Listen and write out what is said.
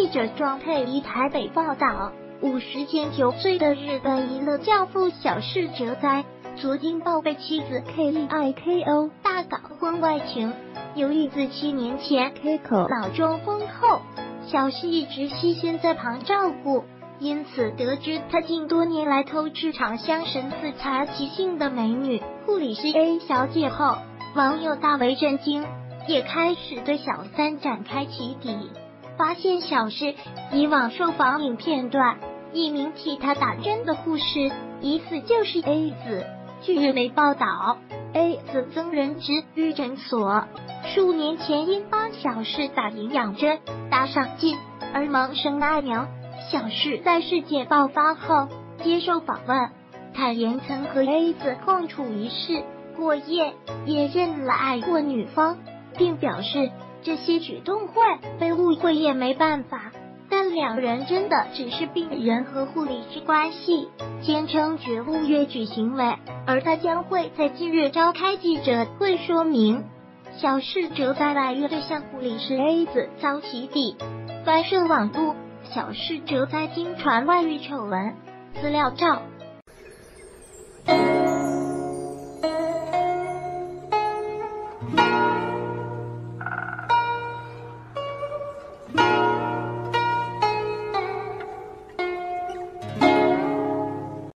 者庄佩仪台北报道，50前9岁的日本娱乐教父小室哲哉，昨天报被妻子 KEIKO 大搞婚外情。由于自7年前 KEIKO 脑中风后，小室一直悉心在旁照顾，因此得知他近多年来偷吃长相神似才其性的美女护理师 A 小姐后，网友大为震惊，也开始对小三展开起底。发现小室以往受访影片段，一名替他打针的护士疑似就是 A 子。据日媒报道， A 子曾任职于诊所，数年前因帮小室打营养针打上劲而萌生爱苗。小室在事件爆发后接受访问，坦言曾和 A 子共处一室过夜，也认了爱过女方，并表示这些举动会被误会也没办法，但两人真的只是病人和护理师关系，坚称绝无越矩行为，而他将会在近日召开记者会说明。小室哲哉外遇对象护理师 A 子遭起底，翻摄网路，小室哲哉经传外遇丑闻，资料照。